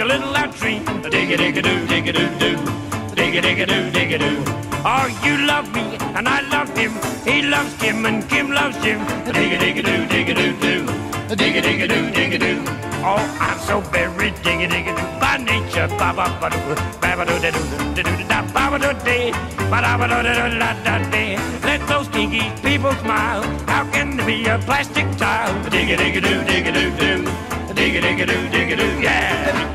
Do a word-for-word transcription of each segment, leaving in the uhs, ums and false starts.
little latrine. Dig-a-dig-a-doo, dig-a-doo-doo. Dig-a-dig-a-doo, dig-a-doo. Oh, you love me, and I love him. He loves Kim, and Kim loves Jim. Dig-a-dig-a-doo, dig-a-doo-doo. Dig-a-dig-a-doo, dig-a-doo. Oh, I'm so very diggy-diggy-doo by nature. Ba-ba-ba-doo, ba-ba-doo-da-doo-da-doo-da-da, ba-ba-doo-dee, ba-da-ba-doo-da-da-da-dee. Let those kinky people smile. How can there be a plastic tile? Diggy-diggy-doo, diggy-doo-doo. Diggy-diggy-doo, diggy-doo, yeah.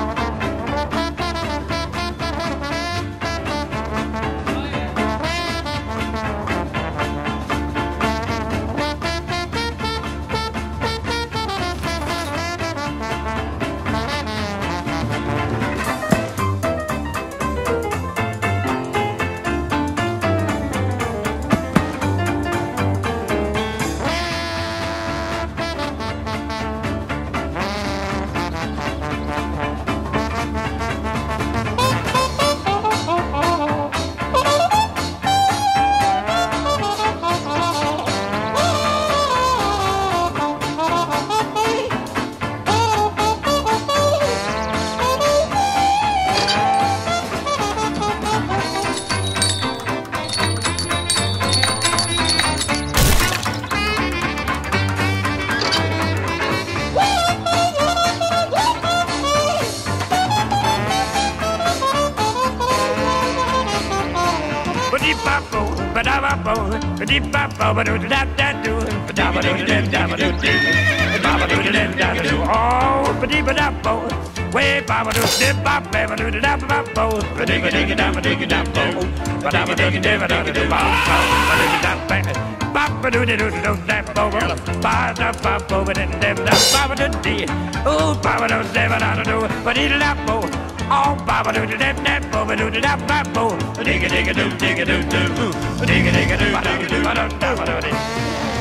Oh, ba-dee-ba-da-bo, way ba-ba-doo-dip-bop-ba-ba-doo-da-da-ba-bo, ba-dee-ba-dee-ga-da-ba-dee-ga-da-bo, ba-da-ba-dee-ga-da-ba-dee-ga-da-ba, ba-ba-doo-dee-doo-doo-da-bo, ba-da-ba-bo-ba-dee-da-ba-ba-doo-dee, ooh, ba-ba-doo-dee-ba-da-doo, ba-dee-da-da-bo, oh, ba-ba-doo-dee-dip-dip-bo-ba-doo-dee-da-ba-bo, digga-digga-doo, digga-doo-doo, digga-digga-doo, digga-doo-ba-doo-doo-ba-doo-doo-ba-doo-dee.